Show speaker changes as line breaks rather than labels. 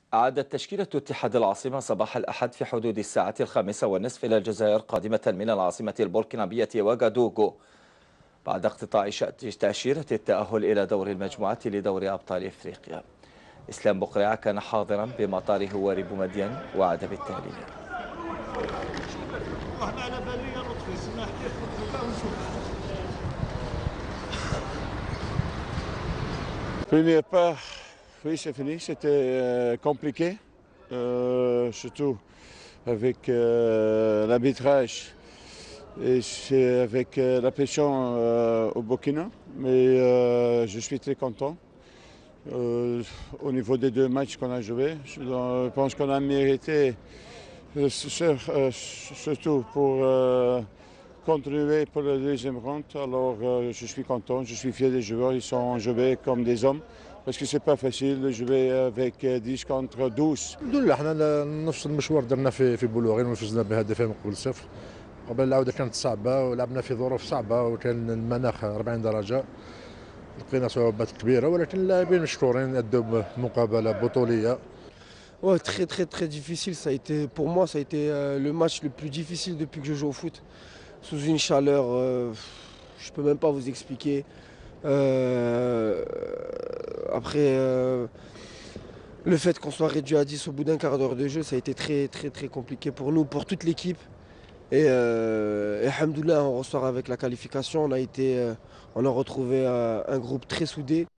عادت تشكيلة اتحاد العاصمة صباح الأحد في حدود الساعة 5:30 إلى الجزائر قادمة من العاصمة البوركينابية وغادوغو بعد اقتطاع تأشيرة التأهل إلى دور المجموعات لدور أبطال إفريقيا. إسلام بقريعة كان حاضرا بمطار هواري بومدين وعد بالتالي.
Premier pas, oui, c'est fini. C'était compliqué, surtout avec l'arbitrage et avec la pression au Burkina. Mais je suis très content. Au niveau des deux matchs qu'on a joués, je pense qu'on a mérité, surtout pour continuer pour la deuxième ronde. Alors je suis content, je suis fier des joueurs, ils sont joués comme des hommes parce que c'est pas facile de jouer avec 10 contre 12.
الحمد لله حنا نفس المشوار درنا في بلوغين وفزنا بهدفين مقبل صفر. قبل العودة كانت صعبة ولعبنا في ظروف صعبة وكان المناخ 40 درجة. لقينا صعوبات كبيرة ولكن اللاعبين مشكورين أدوا مقابلة بطولية.
Ouais, très difficile. Ça a été, pour moi, ça a été le match le plus difficile depuis que je joue au foot. Sous une chaleur, je ne peux même pas vous expliquer. Après, le fait qu'on soit réduit à 10 au bout d'un quart d'heure de jeu, ça a été très compliqué pour nous, pour toute l'équipe. Et alhamdoulilah, on ressort avec la qualification. On a retrouvé un groupe très soudé.